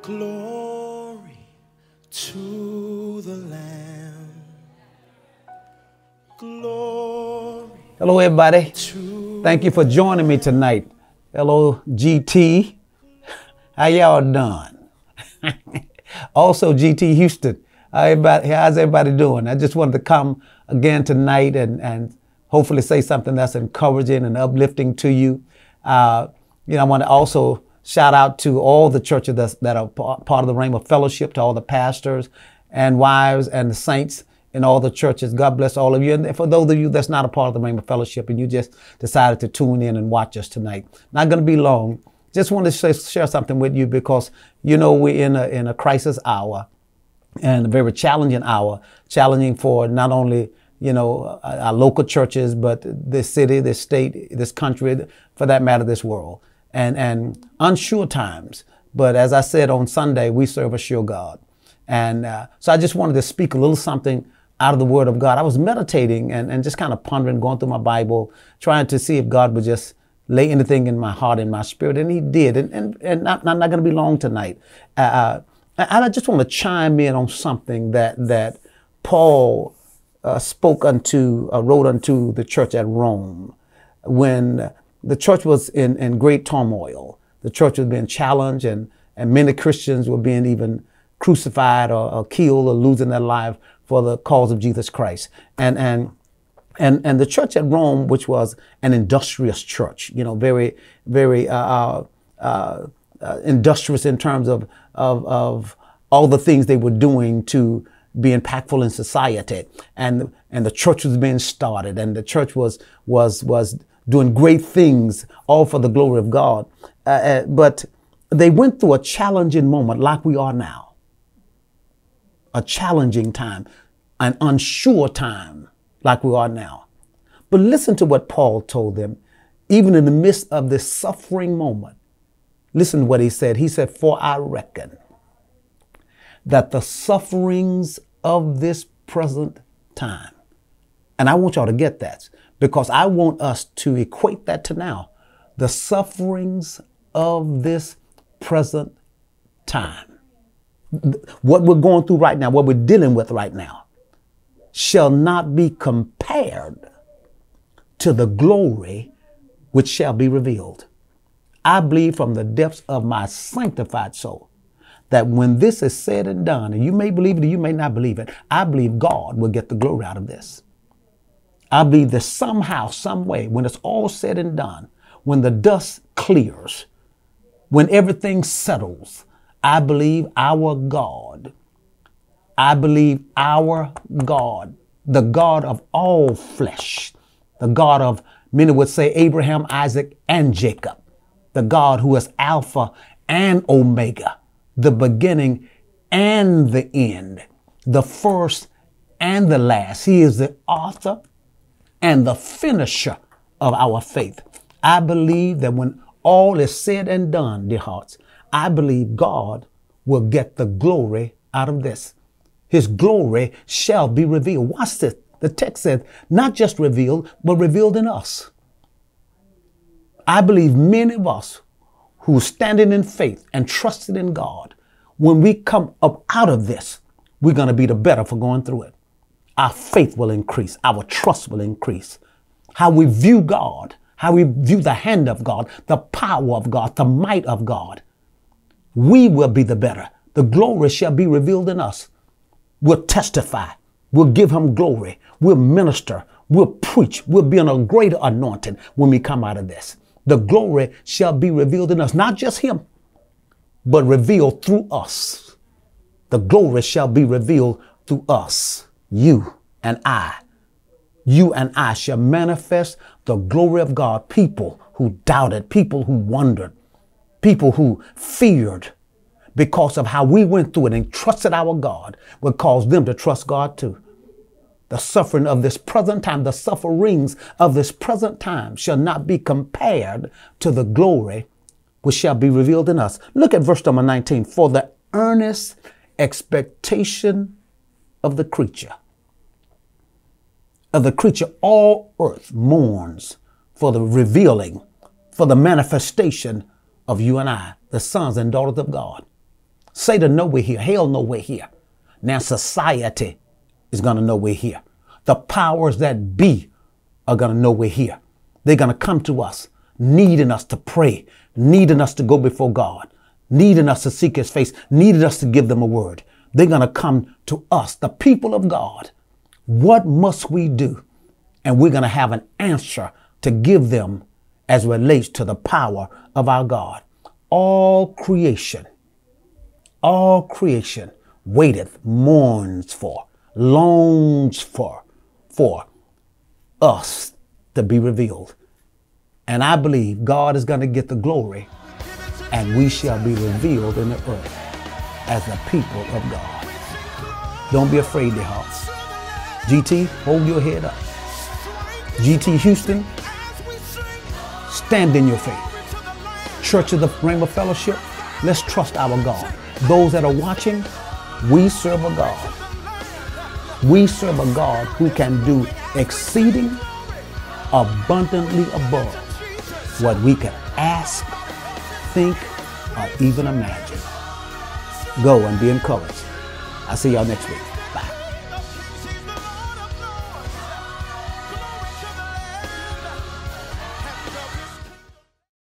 Glory to the Lamb. Glory. Hello, everybody. Thank you for joining me tonight. Hello, GT. How y'all doing? Also, GT Houston. How's everybody doing? I just wanted to come again tonight and hopefully say something that's encouraging and uplifting to you. I want to also shout out to all the churches that are part of the Rhema Fellowship, to all the pastors and wives and the saints in all the churches. God bless all of you. And for those of you that's not a part of the Rhema Fellowship and you just decided to tune in and watch us tonight, not going to be long. Just want to share something with you because, we're in a crisis hour and a very challenging hour, challenging for not only our local churches, but this city, this state, this country, for that matter, this world. And unsure times. But as I said on Sunday, we serve a sure God. And so I just wanted to speak a little something out of the Word of God. I was meditating and just kind of pondering, going through my Bible, trying to see if God would just lay anything in my heart and my spirit. And He did. And not going to be long tonight. I just want to chime in on something that Paul wrote unto the church at Rome when the church was in great turmoil. The church was being challenged and many Christians were being even crucified or killed or losing their life for the cause of Jesus Christ. And the church at Rome, which was an industrious church, very, very industrious in terms of all the things they were doing to be impactful in society. And the church was being started and the church was doing great things, all for the glory of God. But they went through a challenging moment like we are now. A challenging time, an unsure time like we are now. But listen to what Paul told them, even in the midst of this suffering moment. Listen to what he said. He said, "For I reckon that the sufferings of this present time," and I want y'all to get that, because I want us to equate that to now. The sufferings of this present time. What we're going through right now, what we're dealing with right now, shall not be compared to the glory which shall be revealed. I believe from the depths of my sanctified soul that when this is said and done, and you may believe it or you may not believe it, I believe God will get the glory out of this. I believe that somehow, some way, when it's all said and done, when the dust clears, when everything settles, I believe our God, the God of all flesh, the God of, many would say, Abraham, Isaac, and Jacob, the God who is Alpha and Omega, the beginning and the end, the first and the last. He is the author and the finisher of our faith. I believe that when all is said and done, dear hearts, I believe God will get the glory out of this. His glory shall be revealed. Watch this. The text says, not just revealed, but revealed in us. I believe many of us who are standing in faith and trusting in God, when we come up out of this, we're going to be the better for going through it. Our faith will increase. Our trust will increase. How we view God, how we view the hand of God, the power of God, the might of God. We will be the better. The glory shall be revealed in us. We'll testify. We'll give Him glory. We'll minister. We'll preach. We'll be in a greater anointing when we come out of this. The glory shall be revealed in us. Not just Him, but revealed through us. The glory shall be revealed through us. You and I. You and I shall manifest the glory of God. People who doubted, people who wondered, people who feared because of how we went through it and trusted our God will cause them to trust God too. The suffering of this present time, the sufferings of this present time shall not be compared to the glory which shall be revealed in us. Look at verse number 19. For the earnest expectation of the creature, all earth mourns for the revealing, for the manifestation of you and I, the sons and daughters of God. Satan know we're here. Hell know we're here. Now society is going to know we're here. The powers that be are going to know we're here. They're going to come to us, needing us to pray, needing us to go before God, needing us to seek his face, needing us to give them a word. They're going to come to us, the people of God. What must we do? And we're going to have an answer to give them as relates to the power of our God. All creation waiteth, mourns for, longs for us to be revealed. And I believe God is going to get the glory, and we shall be revealed in the earth as the people of God. Don't be afraid, dear hearts. GT, hold your head up. GT Houston, stand in your faith. Church of the Rainbow Fellowship, let's trust our God. Those that are watching, we serve a God. We serve a God who can do exceeding abundantly above what we can ask, think, or even imagine. Go and be encouraged. I'll see y'all next week.